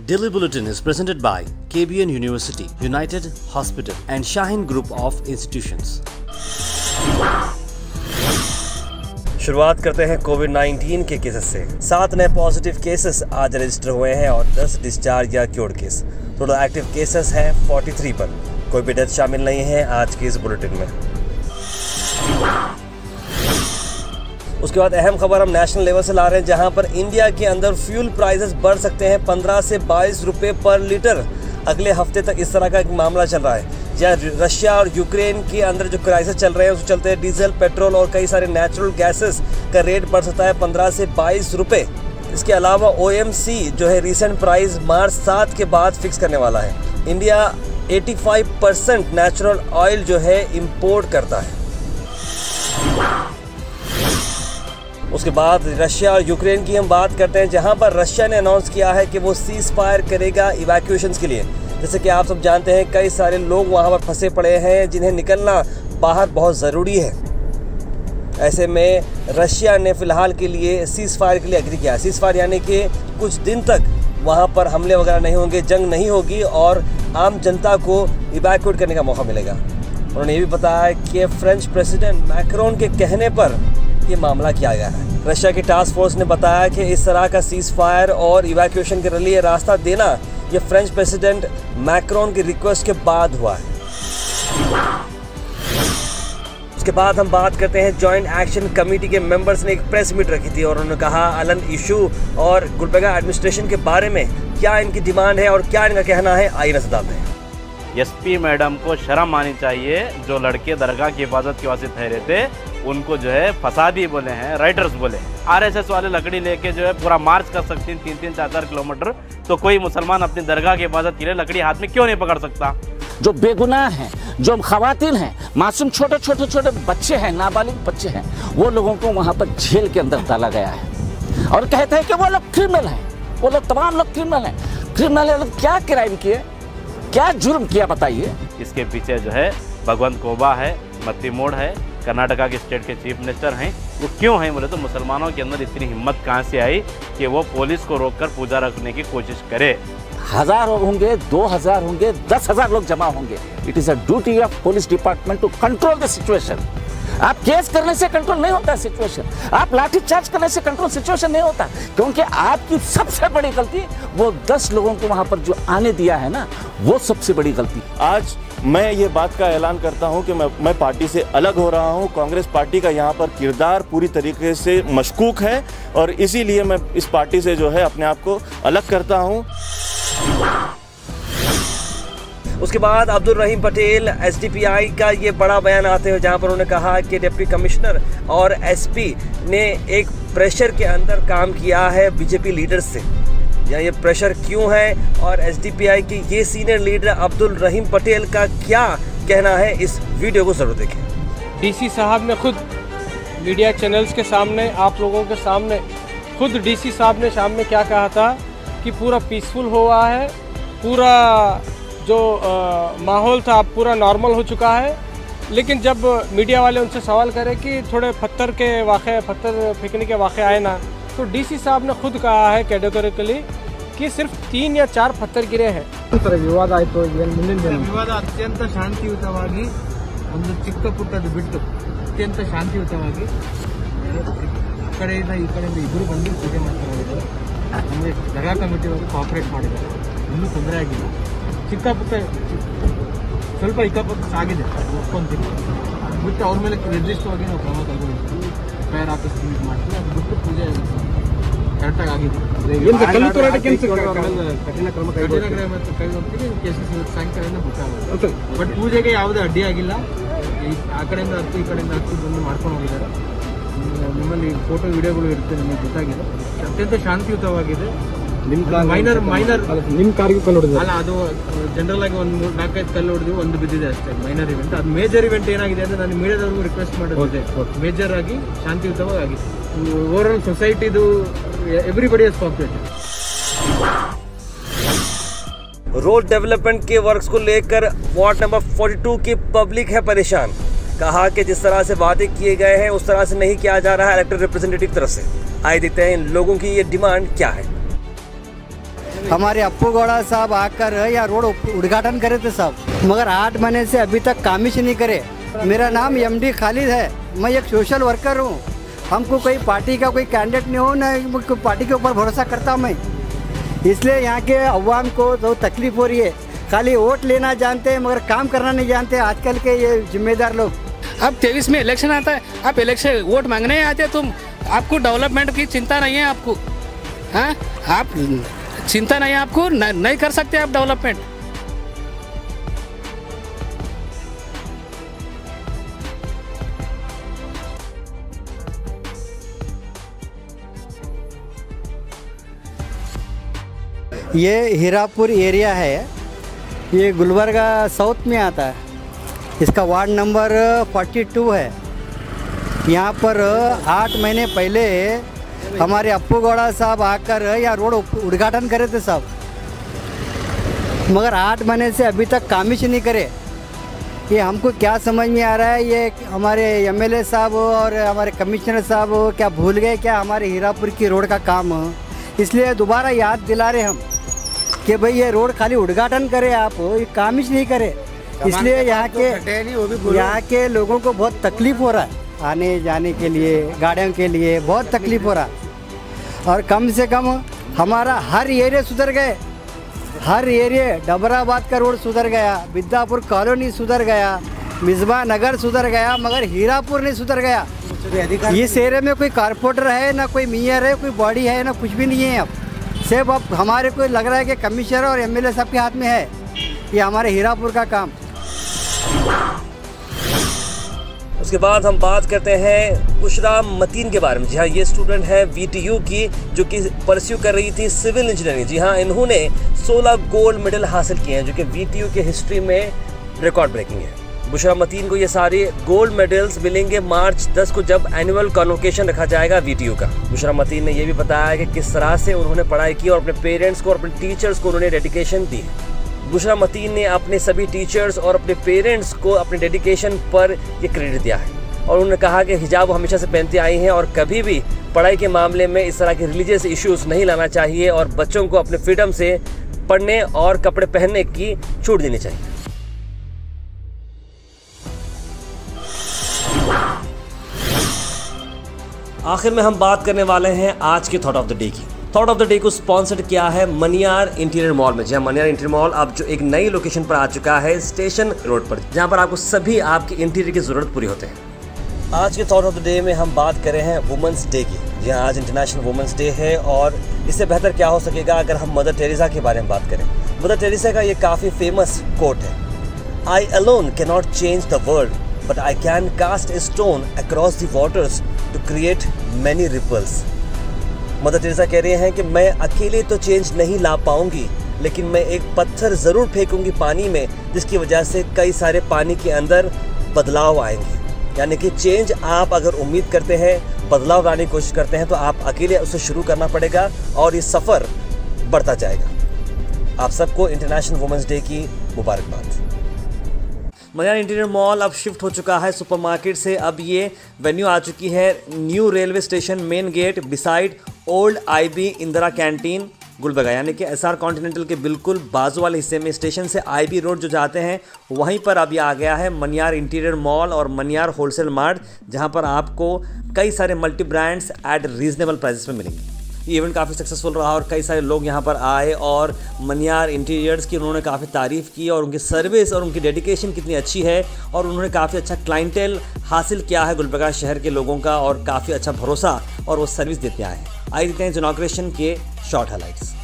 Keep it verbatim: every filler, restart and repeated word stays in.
Daily Bulletin is presented by K B N University, United Hospital and Shaheen Group of Institutions. शुरुआत करते हैं Covid nineteen के cases से। सात नए पॉजिटिव केसेस आज रजिस्टर हुए हैं और दस डिस्चार्ज या cured case. Total active cases हैं तैंतालीस पर। कोई भी डेथ शामिल नहीं है आज के इस बुलेटिन में। उसके बाद अहम खबर हम नेशनल लेवल से ला रहे हैं, जहां पर इंडिया के अंदर फ्यूल प्राइसेस बढ़ सकते हैं पंद्रह से बाईस रुपए पर लीटर। अगले हफ्ते तक इस तरह का एक मामला चल रहा है, जहाँ रशिया और यूक्रेन के अंदर जो क्राइसिस चल रहे हैं उसके चलते डीजल, पेट्रोल और कई सारे नेचुरल गैसेस का रेट बढ़ सकता है पंद्रह से बाईस रुपए। इसके अलावा ओ एम सी जो है रीसेंट प्राइस मार्च सात के बाद फिक्स करने वाला है। इंडिया पचासी परसेंट नेचुरल ऑयल जो है इंपोर्ट करता है। उसके बाद रशिया और यूक्रेन की हम बात करते हैं, जहां पर रशिया ने अनाउंस किया है कि वो सीज फायर करेगा इवैक्यूएशंस के लिए। जैसे कि आप सब जानते हैं कई सारे लोग वहां पर फंसे पड़े हैं जिन्हें निकलना बाहर बहुत ज़रूरी है। ऐसे में रशिया ने फिलहाल के लिए सीज फायर के लिए एग्री किया। सीज फायर यानी कि कुछ दिन तक वहां पर हमले वगैरह नहीं होंगे, जंग नहीं होगी और आम जनता को इवैक्यूएट करने का मौका मिलेगा। उन्होंने ये भी बताया कि फ्रेंच प्रेसिडेंट मैक्रोन के कहने पर ये मामला किया गया है। रशिया की टास्क फोर्स ने बताया कि इस तरह का सीज फायर और इवैक्यूएशन के लिए रास्ता देना ये फ्रेंच प्रेसिडेंट मैक्रोन की रिक्वेस्ट के बाद हुआ है। उसके बाद हम बात करते हैं जॉइंट एक्शन कमेटी के मेंबर्स ने एक प्रेस मीट रखी थी और उन्होंने कहा अलन इशू और गुलबर्गा एडमिनिस्ट्रेशन के बारे में क्या इनकी डिमांड है और क्या इनका कहना है। आइए नजर डालते हैं। एसपी मैडम को शर्म आनी चाहिए। जो लड़के दरगाह की हिफाजत के वास्ते ठहरे थे उनको जो है फसादी बोले हैं, राइटर्स बोले। आरएसएस वाले लकड़ी लेके जो है पूरा मार्च कर सकते हैं तीन तीन चार चार किलोमीटर, तो कोई मुसलमान अपनी दरगाह की हिफाजत के लिए लकड़ी हाथ में क्यों नहीं पकड़ सकता। जो बेगुनाह हैं, जो खवातीन हैं, मासूम छोटे छोटे छोटे बच्चे हैं, नाबालिग बच्चे हैं, वो लोगों को वहाँ पर जेल के अंदर डाला गया है और कहते हैं कि वो लोग क्रिमिनल हैं। वो लोग तमाम लोग क्रिमिनल हैं। क्रिमिनल क्या क्राइम किए, क्या जुर्म किया बताइए। इसके पीछे जो है भगवंत कोबा है, मत्ती मोड़ है, कर्नाटका के स्टेट के चीफ मिनिस्टर हैं। वो क्यों हैं बोले तो मुसलमानों के अंदर इतनी हिम्मत कहाँ से आई कि वो पुलिस को रोककर पूजा रखने की कोशिश करे। हजार होंगे, दो हजार होंगे, दस हजार लोग जमा होंगे। It is a duty of police department to control the situation. आप केस करने से कंट्रोल नहीं होता सिचुएशन, आप लाठी चार्ज करने से कंट्रोल सिचुएशन नहीं होता, क्योंकि आपकी सबसे बड़ी गलती वो दस लोगों को वहां पर जो आने दिया है ना, वो सबसे बड़ी गलती। आज मैं ये बात का ऐलान करता हूं कि मैं मैं पार्टी से अलग हो रहा हूं। कांग्रेस पार्टी का यहां पर किरदार पूरी तरीके से मशकूक है और इसीलिए मैं इस पार्टी से जो है अपने आप को अलग करता हूं। उसके बाद Abdul Rahim Patel S D P I का ये बड़ा बयान आते हुए, जहां पर उन्होंने कहा कि डिप्टी कमिश्नर और एस पी ने एक प्रेशर के अंदर काम किया है बीजेपी लीडर्स से। या ये प्रेशर क्यों है और एस डी पी आई की ये सीनियर लीडर अब्दुल रहीम पटेल का क्या कहना है, इस वीडियो को जरूर देखें। डीसी साहब ने खुद मीडिया चैनल्स के सामने, आप लोगों के सामने, खुद डीसी साहब ने शाम में क्या कहा था कि पूरा पीसफुल हुआ है, पूरा जो माहौल था पूरा नॉर्मल हो चुका है। लेकिन जब मीडिया वाले उनसे सवाल करें कि थोड़े पत्थर के वाक़े, पत्थर फेंकने के वाक़े आए ना, तो डीसी साहब ने खुद कहा है कैटेगोरिकली कि सिर्फ तीन या चार पत्थर गिरे हैं। ವಿವಾದ ಆಯಿತು, ಏನು ಮುಂದಿನ ದಿನ ವಿವಾದ ಅತ್ಯಂತ ಶಾಂತಿಯುತವಾಗಿ ಒಂದು ಚಿಕ್ಕ ಪುಟ್ಟದ್ದು ಬಿಟ್ಟು ಅತ್ಯಂತ ಶಾಂತಿಯುತವಾಗಿ ಆ ಕಡೆಯಿಂದ ಈ ಕಡೆಯಿಂದ ಇಬ್ಬರು ಬಂದು ಪೂಜೆ ಮಾಡ್ತಾ ಹೋಗಿದ್ದಾರೆ. ನಮಗೆ ದರ್ಗಾ ಕಮಿಟಿ ಅವರು ಕೋಆಪರೇಟ್ ಮಾಡಿದ್ದಾರೆ, ಇನ್ನೂ ತೊಂದರೆ ಆಗಿಲ್ಲ. ಚಿಕ್ಕ ಪುಟ್ಟ ಸ್ವಲ್ಪ ಇಕ್ಕಪಕ್ಕ ಸಾಗಿದೆ, ಒಪ್ಕೊಂತೀವಿ. ಬಿಟ್ಟು ಅವ್ರ ಮೇಲೆ ನಿರ್ದಿಷ್ಟವಾಗಿ ನಾವು ಕ್ರಮ ತಗೊಂಡಿರ್ತೀವಿ, ಫೈರ್ ಆಫೀಸ್ ಯೂಸ್ ಮಾಡ್ತೀವಿ. ಅದು ಬಿಟ್ಟು ಪೂಜೆ ಕರೆಕ್ಟಾಗಿ ಆಗಿದೆ. ಕಠಿಣ ಕ್ರಮ ಕೈಗೊಳ್ತೀವಿ. ಕೇಸಸ್ ಸಾಯಂಕಾಲ ಗೊತ್ತಾಗುತ್ತೆ. ಬಟ್ ಪೂಜೆಗೆ ಯಾವುದೇ ಅಡ್ಡಿ ಆಗಿಲ್ಲ. ಆ ಕಡೆಯಿಂದ ಹತ್ತು, ಈ ಕಡೆಯಿಂದ ಹತ್ತು ಬಂದು ಮಾಡ್ಕೊಂಡು ಹೋಗಿದ್ದಾರೆ. ನಿಮ್ಮಲ್ಲಿ ಫೋಟೋ ವಿಡಿಯೋಗಳು ಇರುತ್ತೆ, ನಿಮಗೆ ಗೊತ್ತಾಗಿದೆ. ಅತ್ಯಂತ ಶಾಂತಿಯುತವಾಗಿದೆ. ಮೈನರ್ ಮೈನರ್ ನಿಮ್ಮ ಕಾರ್ಗೆ ಕಲ್ಲು ಹೊಡೆದ ಅಲ್ಲ, ಅದು ಜನರಲ್ ಆಗಿ ಒಂದು ಮೂರು ನಾಲ್ಕೈದು ಕಲ್ಲು ಹೊಡೆದು ಒಂದು ಬಿದ್ದಿದೆ ಅಷ್ಟೇ, ಮೈನರ್ ಇವೆಂಟ್. ಅದು ಮೇಜರ್ ಇವೆಂಟ್ ಏನಾಗಿದೆ ಅಂದರೆ ನಾನು ಮೀಡಿಯಾದವ್ರಿಗೂ ರಿಕ್ವೆಸ್ಟ್ ಮಾಡೋದಿದೆ, ಮೇಜರ್ ಆಗಿ ಶಾಂತಿಯುತವಾಗಿ ಆಗಿದೆ. ಓವರ್ ಆಲ್ ಸೊಸೈಟಿದು everybody is cooperative. Road development के वर्क्स को लेकर वार्ड नंबर बयालीस की पब्लिक है परेशान। कहा कि जिस तरह से वादे किए गए हैं उस तरह से नहीं किया जा रहा है इलेक्टेड रिप्रेजेंटेटिव तरफ से। आइए देखते हैं इन लोगों की ये डिमांड क्या है। हमारे अप्पू गौड़ा साहब आकर या रोड उद्घाटन करे थे साहब, मगर आठ महीने से अभी तक काम ही नहीं करे। मेरा नाम एम डी खालिद है, मैं एक सोशल वर्कर हूँ। हमको कोई पार्टी का कोई कैंडिडेट नहीं हो, न पार्टी के ऊपर भरोसा करता हूँ मैं, इसलिए यहाँ के अवाम को तो तकलीफ हो रही है। खाली वोट लेना जानते हैं मगर काम करना नहीं जानते आजकल के ये जिम्मेदार लोग। अब तेईस में इलेक्शन आता है, आप इलेक्शन वोट मांगने आते, तुम आपको डेवलपमेंट की चिंता नहीं है आपको, हाँ आप चिंता नहीं है आपको, न, नहीं कर सकते आप डेवलपमेंट। ये हीरापुर एरिया है, ये गुलबर्गा साउथ में आता है। इसका वार्ड नंबर बयालीस है। यहाँ पर आठ महीने पहले हमारे अप्पू गौड़ा साहब आकर या रोड उद्घाटन करे थे साहब, मगर आठ महीने से अभी तक काम ही नहीं करे। ये हमको क्या समझ में आ रहा है, ये हमारे एमएलए साहब और हमारे कमिश्नर साहब क्या भूल गए क्या हमारे हीरापुर की रोड का काम, इसलिए दोबारा याद दिला रहे हम कि भाई ये रोड खाली उद्घाटन करे, आप ये काम ही नहीं करे। इसलिए यहाँ के यहाँ के लोगों को बहुत तकलीफ हो रहा है, आने जाने के लिए, गाड़ियों के लिए बहुत तकलीफ हो रहा है। और कम से कम हमारा हर एरिया सुधर गए, हर एरिया, डबराबाद का रोड सुधर गया, विद्यापुर कॉलोनी सुधर गया, मिसबा नगर सुधर गया, मगर हीरापुर नहीं सुधर गया। इस एरिया में कोई कारपोरेटर है ना, कोई मेयर है, कोई बॉडी है ना, कुछ भी नहीं है। अब सिर्फ अब हमारे को लग रहा है कि कमिश्नर और एमएलए साहब के हाथ में है ये हमारे हीरापुर का काम। उसके बाद हम बात करते हैं बुशरा मतीन के बारे में। जी हाँ, ये स्टूडेंट है वीटीयू की, जो कि परस्यू कर रही थी सिविल इंजीनियरिंग। जी हाँ, इन्होंने सोलह गोल्ड मेडल हासिल किए हैं, जो कि वीटीयू के हिस्ट्री में रिकॉर्ड ब्रेकिंग है। बुशरा मतीन को ये सारे गोल्ड मेडल्स मिलेंगे मार्च दस को, जब एनुअल कॉन्वोकेशन रखा जाएगा वीटीयू का। बुशरा मतीन ने ये भी बताया कि किस तरह से उन्होंने पढ़ाई की और अपने पेरेंट्स को और अपने टीचर्स को उन्होंने डेडिकेशन दी। बुशरा मतीन ने अपने सभी टीचर्स और अपने पेरेंट्स को अपने डेडिकेशन पर ये क्रेडिट दिया है, और उन्होंने कहा कि हिजाब वो हमेशा से पहनती आई हैं और कभी भी पढ़ाई के मामले में इस तरह के रिलीजियस इश्यूज नहीं लाना चाहिए, और बच्चों को अपने फ्रीडम से पढ़ने और कपड़े पहनने की छूट देनी चाहिए। आखिर में हम बात करने वाले हैं आज के थॉट ऑफ द डे की। थॉट ऑफ द डे को स्पॉन्सर्ड किया है मनियार इंटीरियर मॉल में। जहां मनियार इंटीरियर मॉल अब जो एक नई लोकेशन पर आ चुका है, स्टेशन रोड पर, जहां पर आपको सभी आपके इंटीरियर की जरूरत पूरी होते हैं। आज के थॉट ऑफ द डे में हम बात कर रहे हैं वुमेंस डे की। जी हाँ, आज इंटरनेशनल वुमेंस डे है, और इससे बेहतर क्या हो सकेगा अगर हम मदर टेरेसा के बारे में बात करें। मदर टेरेसा का ये काफ़ी फेमस कोट है, I alone can not change the world but I can cast a stone across the waters to create many ripples. Mother Teresa कह रहे हैं कि मैं अकेले तो चेंज नहीं ला पाऊंगी, लेकिन मैं एक पत्थर ज़रूर फेंकूंगी पानी में, जिसकी वजह से कई सारे पानी के अंदर बदलाव आएंगे। यानी कि चेंज आप अगर उम्मीद करते हैं, बदलाव लाने की कोशिश करते हैं, तो आप अकेले उसे शुरू करना पड़ेगा और ये सफ़र बढ़ता जाएगा। आप सबको इंटरनेशनल वुमेंस डे की मुबारकबाद। मनियार इंटीरियर मॉल अब शिफ्ट हो चुका है सुपरमार्केट से। अब ये वेन्यू आ चुकी है new railway station main gate beside old IB Indira canteen Gulbarga, यानी कि एसआर कॉन्टिनेंटल के बिल्कुल बाजू वाले हिस्से में स्टेशन से आईबी रोड जो जाते हैं वहीं पर अब ये आ गया है मनियार इंटीरियर मॉल और मनियार होलसेल मार्ट, जहां पर आपको कई सारे multi brands at reasonable prices में मिलेंगे। ये इवेंट काफ़ी सक्सेसफुल रहा और कई सारे लोग यहाँ पर आए और मनियार इंटीरियर्स की उन्होंने काफ़ी तारीफ़ की, और उनकी सर्विस और उनकी डेडिकेशन कितनी अच्छी है, और उन्होंने काफ़ी अच्छा क्लाइंटेल हासिल किया है गुलबर्गा शहर के लोगों का, और काफ़ी अच्छा भरोसा और वो सर्विस देते आए हैं। आइए देखते हैं इनॉग्रेशन के शॉर्ट हाइलाइट्स।